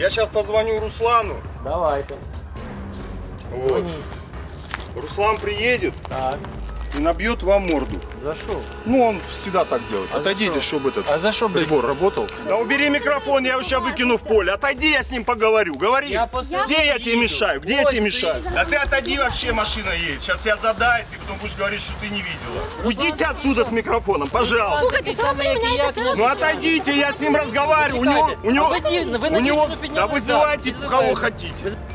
Я сейчас позвоню Руслану. Давайте. Вот. Звони. Руслан приедет Так. и набьет вам морду. За что? Ну, он всегда так делает. А Отойдите, за чтобы этот А за что, блядь? прибор работал. Да убери микрофон, я его сейчас выкину в поле. Отойди, я с ним поговорю. Говори. Я посмотрю. Где я тебе мешаю? Где я Ой, тебе мешаю? стоит. Да ты отойди, вообще машина едет. Сейчас я задаю, ты потом будешь говорить, что ты не видела. Уйдите отсюда с микрофоном, пожалуйста. Слухайте, що ви приймаєте? Ну отойдите, я с ним разговариваю. У него, Вы на у него, дівчину да підняли вызывайте зад. кого хотите.